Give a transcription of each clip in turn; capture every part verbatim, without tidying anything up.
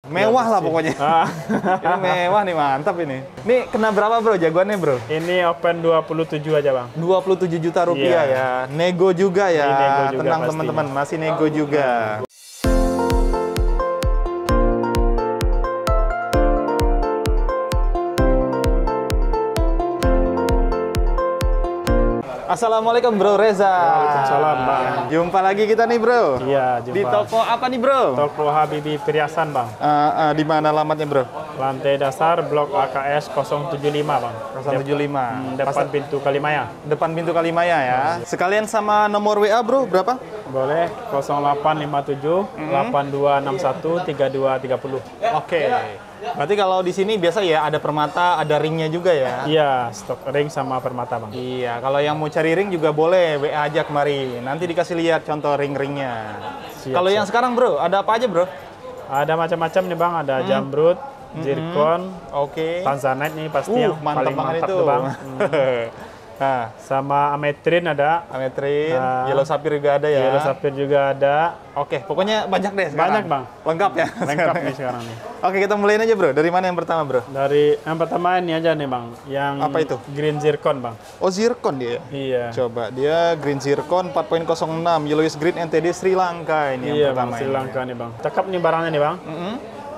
Mewah ya, lah pokoknya. Ah. Ini mewah nih, mantap ini. Ini kena berapa bro jagoannya bro? Ini open dua puluh tujuh aja bang. dua puluh tujuh juta rupiah Iya. ya. Nego juga ya. Ini nego juga Tenang pastinya. teman-teman, masih nego juga. Assalamualaikum Bro Reza. Waalaikumsalam bang. Jumpa lagi kita nih bro. Iya, jumpa. Di toko apa nih bro? Toko Habibie Perhiasan bang. Uh, uh, di mana alamatnya bro? Lantai dasar Blok A K S nol tujuh lima bang. nol tujuh lima. Hmm, depan pintu Kalimaya. Depan pintu Kalimaya ya. Sekalian sama nomor W A bro, berapa? Boleh nol delapan lima tujuh delapan dua enam satu tiga dua tiga nol. Oke. Berarti kalau di sini biasa ya ada permata, ada ringnya juga ya? Iya, stok ring sama permata bang. Iya, kalau yang mau cari ring juga boleh W A aja kemari. Nanti dikasih lihat contoh ring-ringnya. Siap, Kalau yang siap. sekarang bro, ada apa aja bro? Ada macam-macam nih bang. Ada jamrut, zircon, Oke. tanzanite nih pasti Uh, yang mantap paling banget mantap itu. tuh bang. Nah, Sama ametrin ada. ametrin, Ah. yellow sapphire juga ada ya. Yellow sapphire juga ada. Oke, pokoknya banyak deh sekarang. Banyak, Bang. Lengkap ya. Lengkap nih sekarang nih. Oke, kita mulaiin aja bro. Dari mana yang pertama bro? Dari yang pertama ini aja nih bang, yang Apa itu? green zircon bang. Oh, zircon dia. Iya. Coba dia green zircon empat koma nol enam, yellowish green N T D Sri Lanka ini Iya yang bang, pertama. Sri ini. Lanka nih bang. Cakep nih barangnya nih bang. Mm-mm.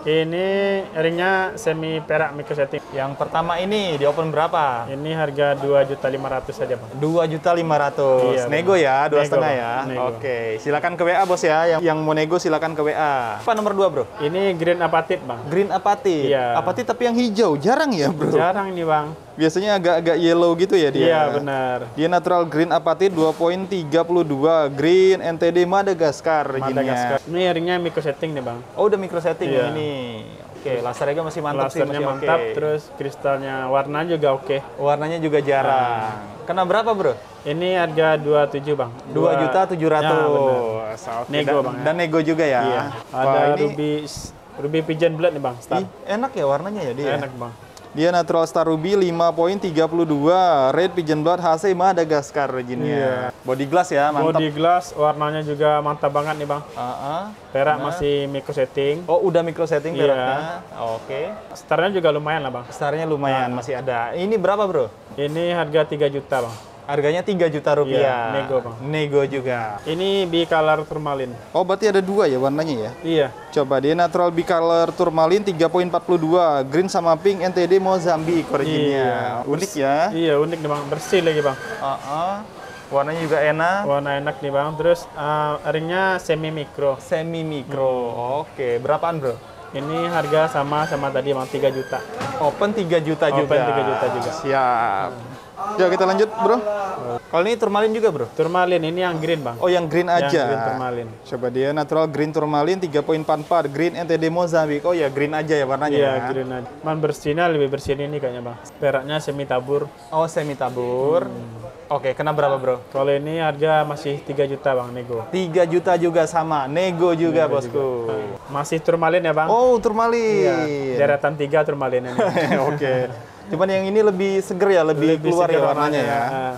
Ini ringnya semi perak micro setting. Yang pertama ini di open berapa? Ini harga dua juta lima ratus saja bang. dua juta lima ratus. Iya, nego ya, dua Nego, setengah Bang. ya. Nego. Oke, silakan ke W A bos ya. Yang yang mau nego silakan ke W A. Apa nomor dua bro? Ini green apatit bang. Green apatit. Iya. Apatit tapi yang hijau, jarang ya bro. Jarang nih bang. Biasanya agak-agak yellow gitu ya dia. Iya benar. Dia natural green apatit dua koma tiga dua, green N T D Madagascar. Madagaskar. izinnya. Ini ringnya micro setting nih bang. Oh udah micro setting Iya. yang ini. Oke, lasernya masih mantap sih, Lasernya masih mantap, oke. terus kristalnya warna juga oke. Warnanya juga jarang. Kena berapa bro? Ini harga dua puluh tujuh bang. dua juta tujuh ratus. Ya, benar. Oke, Nego, dan, Bang, ya. dan nego juga ya. Iya. Wah, Ada ini ruby ruby pigeon blood nih bang. Star. ih, enak ya warnanya ya dia. Enak bang. Dia natural star ruby lima koma tiga dua, red pigeon blood H C Madagascar reginnya. Body glass ya, mantap. Body glass warnanya juga mantap banget nih bang. Uh-uh. Perak masih micro setting. Oh, udah micro setting Iya. peraknya. Oke. Starnya juga lumayan lah bang. Starnya lumayan masih ada. Ini berapa, Bro? Ini harga tiga juta bang. Harganya tiga juta rupiah. Iya, nego, Bang. Nego juga. Ini bicolor turmalin. Oh, berarti ada dua ya warnanya ya? Iya. Coba dia natural bicolor turmalin tiga koma empat dua, green sama pink N T D Mozambik originnya. Iya. Unik ya. Iya unik nih bang. Bersih lagi bang. Uh-uh. Warnanya juga enak. Warna enak nih bang. Terus uh, ringnya semi micro. Semi mikro. Oke, berapaan, Bro? Ini harga sama sama tadi bang tiga juta. Open tiga juta Open juga. tiga juta juga. Siap. Yuk kita lanjut, Bro. Kalau ini turmalin juga, Bro? Turmalin ini yang green bang. Oh, yang green aja. Yang green turmalin. Coba dia natural green turmalin tiga koma empat empat, green N T D Mozambik. Oh ya, green aja ya warnanya. Iya ya? green aja. Man bersihnya lebih bersih ini kayaknya bang. Peraknya semi tabur. Oh, semi tabur. Oke, kena berapa, Bro? Kalau ini harga masih tiga juta bang nego. tiga juta juga sama. Nego juga, Nego bosku. Masih turmalin ya bang? Oh, turmalin. Iya. Deretan tiga turmalin ini. Oke. Cuman yang ini lebih seger ya, lebih, Lebih keluar segar ya warnanya ya. Ah.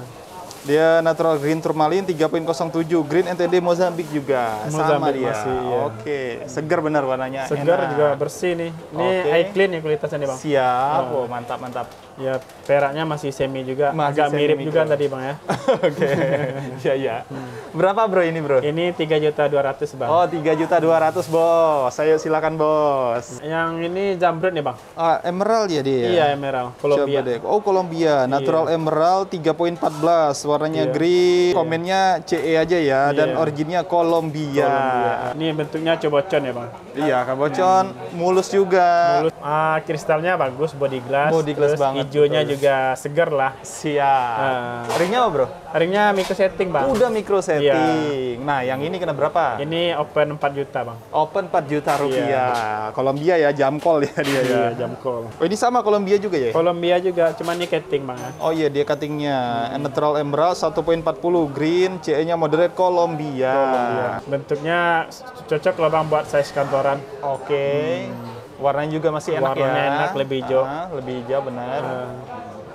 Dia natural green turmalin tiga koma nol tujuh, green N T D Mozambik juga. Sama Mozambik dia. masih, iya. Oke, seger benar warnanya. Segar enak. juga bersih nih. Ini Oke. eye clean nih kualitasnya nih bang. Siap. Oh, mantap, mantap. Ya peraknya masih semi juga. Masih Agak semi mirip micro. juga tadi bang ya. Oke. Iya, iya. Berapa, Bro, ini, Bro? Ini tiga juta dua ratus bang. Oh, tiga juta dua ratus, Bos. Ayo silakan, Bos. Yang ini jamrut nih bang. Ah, emerald ya dia? Iya emerald. Colombia. Coba deh. Oh, Colombia. Natural emerald tiga koma empat belas. Warnanya Iya. green. Komennya C E aja ya. Dan Iya. originnya Colombia. Colombia. Ini bentuknya cobocon ya bang. Iya, kabocon. Mulus juga. Mulus. Ah, kristalnya bagus, body glass. Body glass Terus banget, hijaunya betul. juga segar lah. Siap. Ah. Ringnya apa, Bro? Ringnya micro setting bang. Udah micro setting. Nah, yang ini kena berapa? Ini open empat juta bang. Open empat juta rupiah. Colombia ya, jamkol ya dia ya. Iya jam call. Oh, ini sama Colombia juga ya? Colombia juga, cuman ini ketting bang ya. Oh iya, dia cuttingnya natural emerald satu koma empat nol, green, C E-nya moderate Colombia. Colombia. Bentuknya cocok loh bang buat size kantoran. Oke. Warnanya juga masih enak ya. Warnanya enak, lebih hijau. Ah, lebih hijau benar. Eh,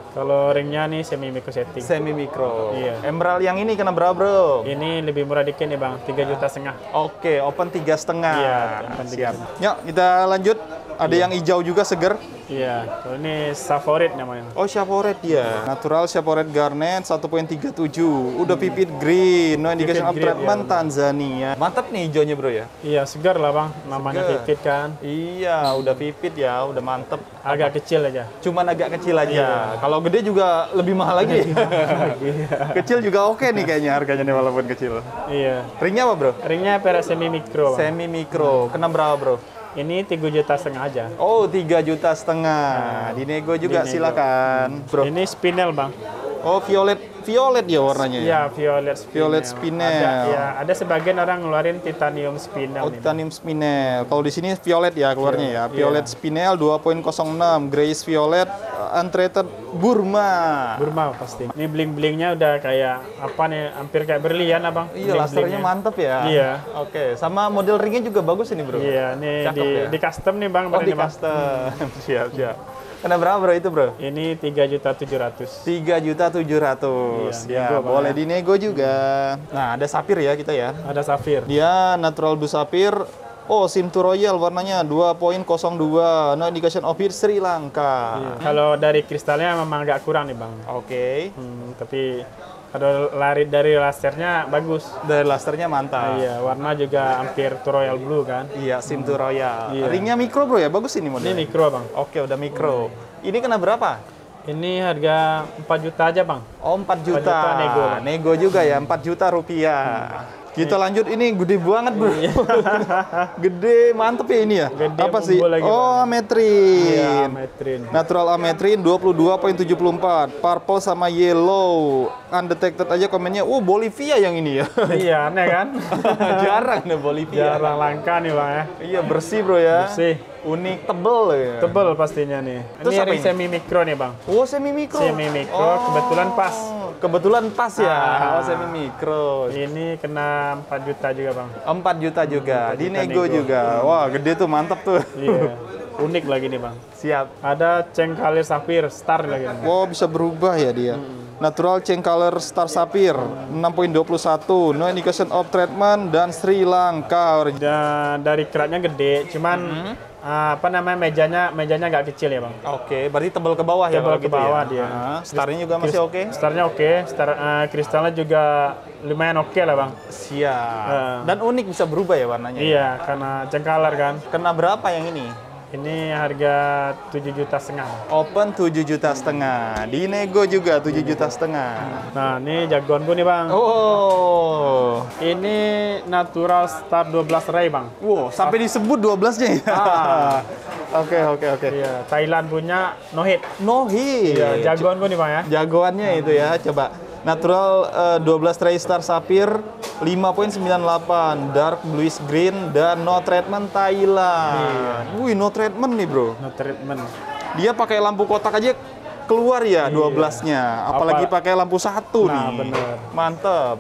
Kalau ringnya nih semi micro setting. Semi mikro. Iya. Emerald yang ini kena berapa, bro? Ini lebih murah dikit nih bang, tiga juta setengah. Oke, open tiga setengah. Iya, open tiga Siap. Yuk, kita lanjut. Ada yang hijau juga seger. Iya, kalau ini favorit namanya. Oh, Chevrolet ya. Natural Chevrolet Garnet satu koma tiga tujuh. Udah vivid green. No indication of green, treatment iya, Tanzania. Mantap nih hijaunya, bro ya. Iya, segar lah bang, namanya Segar. vivid kan. Iya, udah vivid ya, udah mantep. Agak kecil aja. Cuman agak kecil aja. Iya. Kalau gede juga lebih mahal lagi. Iya. Kecil juga oke nih kayaknya harganya nih walaupun kecil. Iya. Ringnya apa, bro? Ringnya perak semi mikro bang. Semi mikro. Kena berapa, bro? Ini tiga juta setengah aja. Oh, tiga juta setengah. Dinego juga dinego. silakan, bro. Ini spinel bang. Oh, violet, violet ya warnanya. Iya, violet spinel. Violet spinel. Ada, ya, ada sebagian orang ngeluarin titanium spinel. Oh, nih, Bang. titanium spinel. Kalau di sini violet ya keluarnya ya. Violet Iya. spinel dua koma nol enam, Grace violet, uh, untreated Burma. Burma pasti. Ini bling-blingnya udah kayak apa nih? Hampir kayak berlian abang. Iya, lasernya mantep ya. Iya. Oke, sama model ringnya juga bagus ini, bro. Iya, ini Cakep di, ya? di custom nih bang. Oh, baru di ini, Bang. custom. Siap, siap. Kena berapa, bro, itu, bro? Ini tiga juta tujuh ratus. tiga juta tujuh ratus. Iya, Ya, nego, Bang, boleh ya. dinego juga. Nah, ada sapir ya kita ya. Ada safir. Dia natural blue sapir. Oh, Simtu Royal warnanya dua koma nol dua. No indication of it Sri Lanka. Iya. Kalau dari kristalnya memang agak kurang nih bang. Oke. Hmm, tapi kalau lari dari lasernya bagus. Dari lasernya mantap. Iya, warna juga hampir royal blue kan. Iya, Simtu Royal. Iya. Ringnya mikro, bro ya. Bagus ini Ini modelnya. mikro bang. Oke, udah mikro. Ini kena berapa? Ini harga empat juta aja bang. Oh, empat juta. juta nego, Bang. Nego juga ya, empat juta rupiah. Kita lanjut, ini gede banget, bro. Gede, mantep ya ini ya. Gede, Apa sih? unggul lagi, Oh, Bang. ametrin. Iya, metrin. Natural ametrin dua puluh dua koma tujuh empat. Purple sama yellow. Undetected aja komennya. Oh, Bolivia yang ini ya. Iya, aneh kan? Jarang nih Bolivia. Jarang langka nih bang ya. Iya, bersih, bro ya. Bersih. Unik, tebel ya. Tebel pastinya nih. Terus Ini apa ring ini? semi mikro nih bang. Oh, semi mikro. Semi mikro, kebetulan pas. Kebetulan pas ya. Ah. Oh, semi mikro. Ini kena empat juta juga bang. empat juta juga. empat Di juta nego nego. juga. Wah, gede tuh, mantep tuh. Iya. Unik lagi nih bang. Siap. Ada cengkalir safir star lagi. Nih. Wow, bisa berubah ya dia. Natural Change Color Star Sapphire enam koma dua satu, no indication of treatment dan Sri Lanka. Dan dari keratnya gede, cuman ah, apa namanya mejanya mejanya nggak kecil ya bang. Oke, berarti tebal ke bawah ya Tebal kalau ke gitu bawah ya? dia. Ah, starnya juga masih oke? Starnya oke, star ah, kristalnya juga lumayan oke lah bang. Siap. Ah. Dan unik, bisa berubah ya warnanya? Iya, karena cengkalar kan. Kena berapa yang ini? Ini harga tujuh juta setengah. Open tujuh juta setengah. Di nego juga tujuh juta setengah. Nah, ini jagoanku nih bang. Oh. Ini natural star dua belas ray bang. Wow, sampai disebut dua belasnya ya? Ah. Oke, oke, oke. Iya, Thailand punya no hit. No hit. Iya, jagoanku nih bang ya. Jagoannya itu ya, coba. Natural eh, dua belas Ray Star Sapphire lima koma sembilan delapan, dark bluish green dan no treatment Thailand. Wih, no treatment nih, bro. No treatment. Dia pakai lampu kotak aja keluar ya dua belasnya, apalagi Apa- pakai lampu satu Nah, nih. bener. Mantep.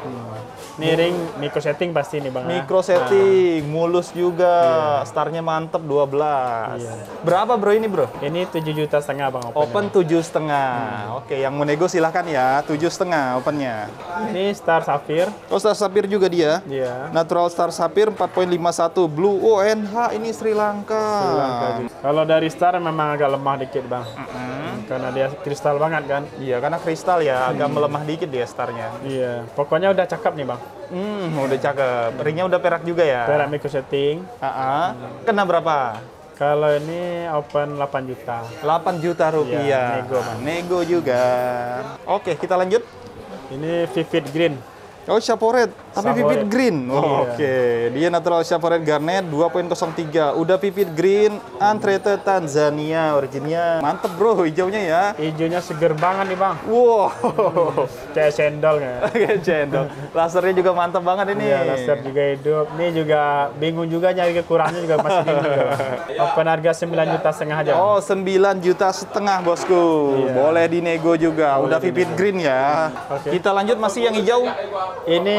Ini ring micro setting pasti nih bang. ya. Micro setting, mulus juga. Starnya mantep dua belas. Iya. Berapa, bro, ini, bro? Ini tujuh juta setengah bang. Open. Open tujuh setengah. Oke, yang mau nego silahkan ya, tujuh setengah opennya. Ini star safir. Oh, Star Sapphire juga dia. Iya. Natural Star Sapphire empat koma lima satu, Blue O N H ini Sri Lanka. Sri Lanka juga. Kalau dari star memang agak lemah dikit bang. Karena dia kristal banget kan. Iya, karena kristal ya, agak melemah dikit dia starnya. Iya. Pokoknya udah cakep nih bang. Hmm, udah cakep. Ringnya udah perak juga ya. Perak micro setting. Ah, kena berapa? Kalau ini open delapan juta. delapan juta rupiah. Iya, nego, Bang. Nego juga. Oke, kita lanjut. Ini vivid green. Oh, Chevrolet, tapi Chevrolet. vivid green. Oh, Iya. Oke, dia natural Chevrolet Garnet dua koma nol tiga. Udah vivid green, untreated Tanzania originnya. Mantep, bro, hijaunya ya. Hijaunya seger banget nih bang. Wow. Kayak cendol kayak. Kayak cendol. Lasernya juga mantep banget ini. Iya, laser juga hidup. Ini juga bingung juga nyari kekurangannya juga masih bingung juga. Bang. Open harga sembilan juta setengah aja. Bang. Oh, sembilan juta setengah, bosku. Iya. Boleh dinego juga. Udah vivid green ya. Oke. Kita lanjut, masih yang hijau. Ini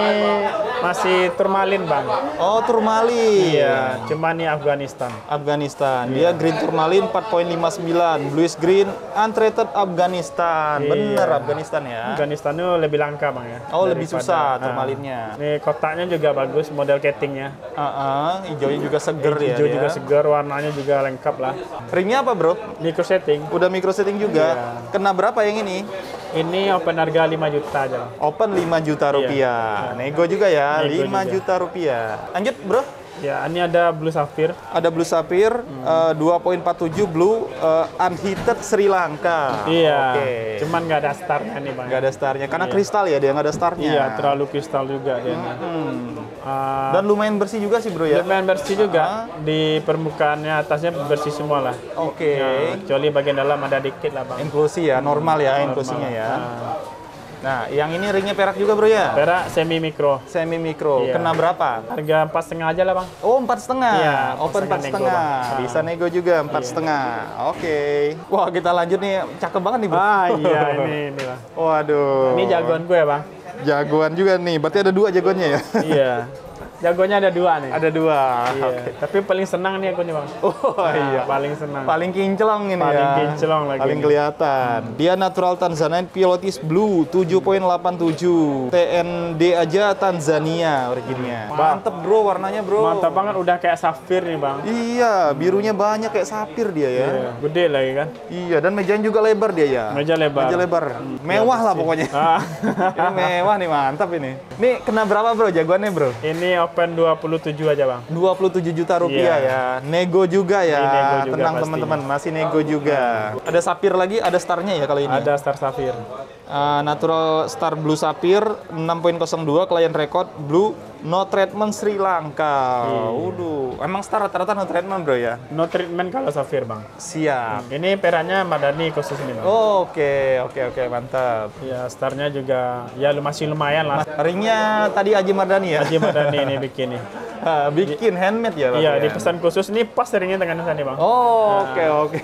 masih turmalin bang. Oh, turmalin. Iya, cuma ini Afghanistan. Afghanistan. Dia green turmalin empat koma lima sembilan, bluish green untreated Afghanistan. Iya. Bener Afghanistan ya. Afghanistan itu lebih langka bang ya. Oh, lebih daripada- susah Nah, turmalinnya. Ini kotaknya juga bagus, model ketingnya. Ah, hijaunya juga seger ya. Hijau dia. juga segar, warnanya juga lengkap lah. Ringnya apa bro? Micro setting. Udah micro setting juga. Iya. Kena berapa yang ini? Ini open harga lima juta aja bang. Open lima juta rupiah. Nego juga ya, Nego lima juga. juta rupiah. Lanjut bro. Ya, ini ada blue sapphire. Ada blue sapphire Hmm. eh, dua koma empat tujuh blue eh, unheated Sri Lanka. Iya. Oke. Cuman nggak ada starnya nih bang. Nggak ada starnya karena Iya. kristal ya, dia nggak ada starnya. Iya, terlalu kristal juga dia. Hmm. Ah, Dan lumayan bersih juga sih bro ya. lumayan bersih juga. Di permukaannya atasnya bersih semua lah. Oke. Ya, kecuali bagian dalam ada dikit lah bang. Inklusi ya, normal ya Normal. inklusinya ya. Ah, Nah, yang ini ringnya perak juga bro ya. perak semi mikro. Semi mikro. Iya. Kena berapa? Harga empat setengah aja lah bang. Oh, empat setengah. Iya, Open empat empat setengah. setengah nego, Bang. Bisa nego juga empat setengah. Oke. Wah, kita lanjut nih. Cakep banget nih bro. Ah iya ini ini bang. Waduh. Ini jagoan gue bang. Jagoan juga nih. Berarti ada dua jagoannya ya? Iya. Jagoannya ada dua nih. Ada dua. Iya. Oke. Tapi paling senang nih aku nih bang. Oh Nah, iya. Paling senang. Paling kinclong ini Paling ya. kinclong lagi Paling nih. kelihatan. Dia natural Tanzanian Pilotis Blue tujuh koma delapan tujuh. T N D aja Tanzania originnya. Mantep bro warnanya bro. Mantap banget, udah kayak safir nih bang. Iya, birunya banyak kayak sapir dia ya. Iya. Gede lagi kan. Iya, dan mejanya juga lebar dia ya. Meja lebar. Meja lebar. Mewah lah pokoknya. Ah. Ini mewah nih, mantap ini. Nih kena berapa bro jagoannya bro? Ini open dua puluh tujuh aja bang. dua puluh tujuh juta rupiah Iya. ya. Nego juga ya. Ini nego juga Tenang pastinya. teman-teman, masih nego juga. Ada sapir lagi, ada starnya ya kalau ini. Ada star safir. Uh, natural Star Blue Sapphire enam koma nol dua client record blue no treatment Sri Lanka. Iya. Waduh, emang star rata-rata no treatment bro ya? No treatment kalau safir bang. Siap. Ini peraknya Madani khusus nih bang. Oh, Oke, oke, oke, mantap. Ya starnya juga ya masih lumayan lah. Ringnya tadi Haji Mardani ya? Haji Madani ini bikin nih. Ah, bikin handmade ya? Bapak Iya, ya? dipesan khusus nih pas ringnya dengan sana nih bang. Oh, oke, oke.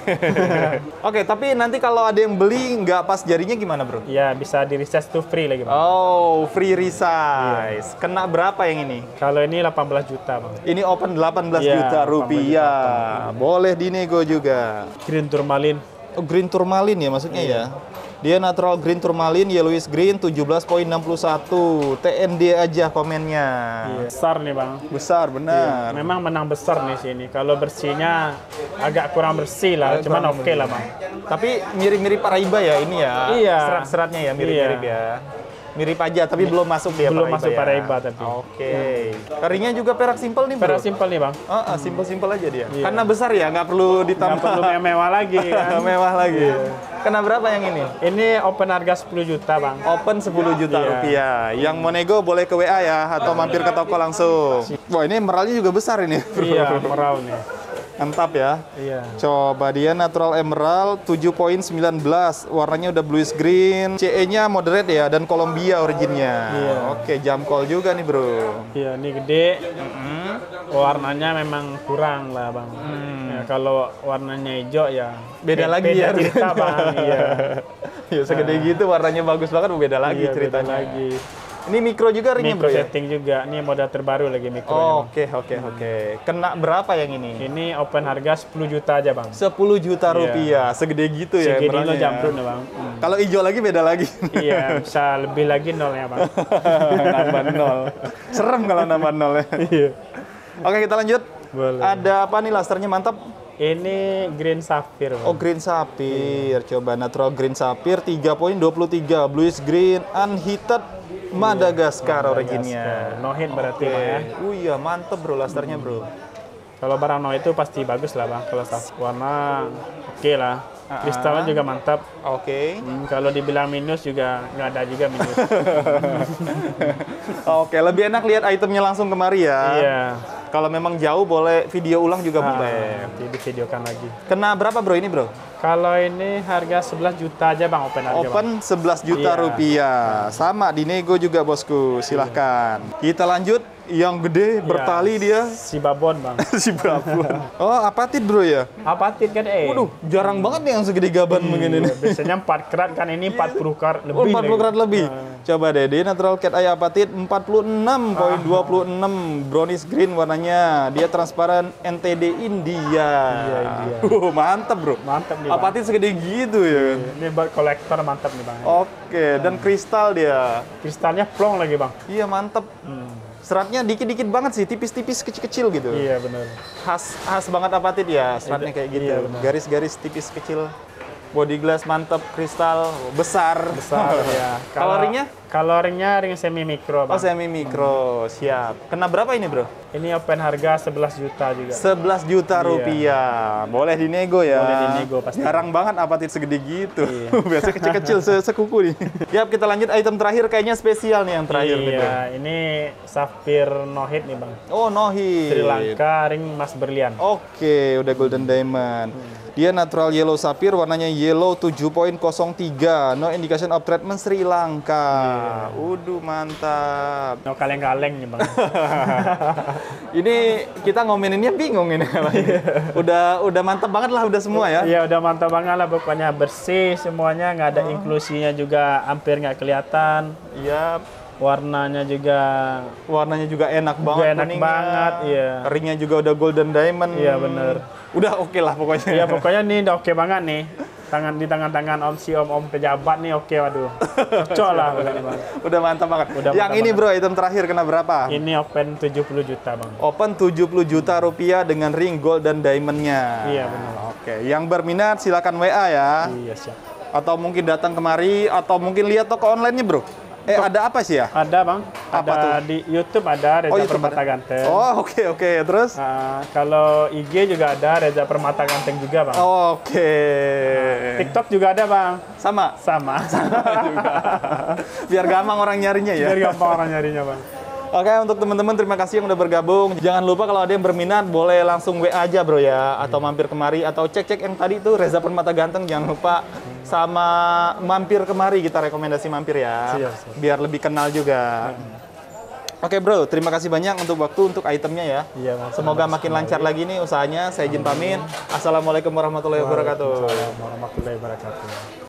Oke, tapi nanti kalau ada yang beli nggak pas jarinya gimana bro? Iya, bisa di resize to free lagi bang. Oh, free resize. Kena berapa yang ini? Kalau ini delapan belas juta bang. Ini open delapan belas Iya, juta delapan belas rupiah. Boleh dinego juga. Green turmalin. Oh, green turmalin ya maksudnya ya? Dia natural green turmalin, yellowish green tujuh belas koma enam satu. T N D aja komennya. Iya. Besar nih bang. Besar, benar. Memang menang besar nih sini. Kalau bersihnya agak kurang bersih lah, Agak cuman kurang oke lah bang. Tapi mirip-mirip Paraiba ya ini ya? Iya. Serat-seratnya ya mirip-mirip Iya. ya? Mirip aja, tapi belum masuk dia Belum Paraiba masuk ya? Paraiba tapi. Oke. Ringnya juga perak simpel nih bro? Perak simpel nih bang. Ah, ah, simpel-simpel aja dia. Iya. Karena besar ya, nggak perlu Nggak ditambah. perlu mewah lagi kan. Mewah lagi. Kena berapa yang ini? Ini open harga sepuluh juta bang. Open sepuluh juta Iya. rupiah. Yang mau nego boleh ke W A ya, atau mampir ke toko langsung. Wah ini emeraldnya juga besar ini. bro. Iya, merau nih. Mantap ya. Iya. Coba dia natural emerald tujuh koma satu sembilan, warnanya udah bluish green, C E-nya moderate ya dan Columbia originnya. Iya. Oke, jam call juga nih, Bro. Iya, ini gede. Warnanya memang kurang lah bang. Ya, kalau warnanya hijau ya Beda be- lagi beda ya. cerita bang. Iya. Ya segede gitu warnanya bagus banget, beda lagi Iya, beda ceritanya. lagi. Ini mikro juga ringnya, Micro Bro ya? setting juga. Ini model terbaru lagi mikro. Oh, Oke, oke, oke. Kena berapa yang ini? Ini open harga sepuluh juta aja bang. sepuluh juta Iya. rupiah. Segede gitu ya Segini lo emeraldnya ya. jambrut nih bang. Hmm. Kalau hijau lagi beda lagi. Iya, bisa lebih lagi nolnya bang. Nambah nol. Serem kalau nambah nol ya. Iya. Oke, kita lanjut. Boleh. Ada apa nih lasernya mantap? Ini green sapphire. Bang. Oh, green sapphire. Coba natural green sapphire tiga koma dua tiga, bluish green unheated Madagaskar originnya. No hit berarti bang ya. Oh iya, mantep bro lasernya bro. Kalau barang no itu pasti bagus lah bang. Kalau sapphire warna oke lah. Ah, Kristalnya ah. juga mantap. Oke. Hmm, kalau dibilang minus juga nggak ada juga minus. Oke, lebih enak lihat itemnya langsung kemari ya. Iya. Kalau memang jauh boleh video ulang juga Ah, boleh. nanti divideokan lagi. Kena berapa bro ini bro? Kalau ini harga sebelas juta aja bang open harga. Bang. Open sebelas juta Iya. rupiah. Sama di nego juga bosku. Silahkan. Kita lanjut. Yang gede bertali dia. Si babon bang. Si Babon. Oh, apatit bro ya? Apatit kan eh. Waduh, jarang banget nih yang segede gaban begini nih. Biasanya empat karat kan ini empat puluh karat lebih. Oh, empat puluh lagi. karat lebih. Nah. Coba deh, dia natural cat eye apatit empat puluh enam koma dua enam brownish green warnanya. Dia transparan N T D India. Iya, India. Uh, mantap bro. Mantap nih, Bang. Apatit segede gitu ya. Ini buat kolektor mantap nih, Bang. Oke, dan kristal dia. Kristalnya plong lagi, Bang. Iya, mantap. Hmm. Seratnya dikit-dikit banget sih, tipis-tipis kecil-kecil gitu. Iya, benar. Khas khas banget apatit ya, seratnya kayak gitu. Iya, benar. Garis-garis tipis kecil. Body glass mantap, kristal besar. Besar ya. Kalau- Kalorinya? Kalorinya ring semi mikro, Oh, Bang. semi mikro. Siap. Kena berapa ini, Bro? Ini open harga sebelas juta juga. sebelas juta Iya. rupiah. Boleh dinego ya. Boleh dinego pasti. Jarang banget apatit segede gitu. Iya. Biasanya kecil-kecil se sekuku nih. Yap, kita lanjut item terakhir, kayaknya spesial nih yang terakhir nih, Bro. Iya, ini Sapphire no hit nih, Bang. Oh, no hit. Sri Lanka ring emas berlian. Oke, udah golden diamond. Dia natural yellow sapphire, warnanya yellow tujuh koma nol tiga. No indication of treatment Sri Lanka. Uduh, mantap. No kaleng-kaleng nih, Bang. Ini kita ngomeninnya bingung ini. udah udah mantap banget lah, udah semua ya. Iya, udah mantap banget lah pokoknya, bersih semuanya, nggak ada inklusinya juga, hampir nggak kelihatan. Iya, Warnanya juga warnanya juga enak banget. enak kuningnya. banget, iya. Ringnya juga udah golden diamond. Iya, bener. Udah oke lah pokoknya. Iya, pokoknya nih udah oke banget nih. Tangan di tangan-tangan om si om-om pejabat nih oke, waduh. Cocok lah pokoknya, Bang. Udah mantap banget. Udah Yang mantap ini banget. bro, item terakhir kena berapa? Ini open tujuh puluh juta, Bang. Open tujuh puluh juta rupiah dengan ring gold dan diamondnya. Iya, benar. Oke, yang berminat silakan W A ya. Iya, siap. Atau mungkin datang kemari, atau mungkin lihat toko online-nya bro. Eh, ada apa sih ya? Ada, Bang. Apa ada tuh? di YouTube ada Reza Oh, YouTube Permata ada. Ganteng. Oh, oke oke. Terus? Ah, kalau I G juga ada Reza Permata Ganteng juga, Bang. Oke. TikTok juga ada, Bang. Sama. Sama. Biar gampang orang nyarinya ya. Biar gampang orang nyarinya, Bang. Oke, untuk teman-teman terima kasih yang udah bergabung. Jangan lupa kalau ada yang berminat boleh langsung W A aja bro ya, atau mampir kemari, atau cek-cek yang tadi tuh Reza Permata Ganteng, jangan lupa sama mampir kemari, kita rekomendasi mampir ya, Siap, siap. biar lebih kenal juga. Oke bro, terima kasih banyak untuk waktu untuk itemnya ya. Iya, Bang. Semoga makin lancar lagi nih usahanya. Saya izin pamit. Assalamualaikum warahmatullahi wabarakatuh. Waalaikumsalam warahmatullahi wabarakatuh.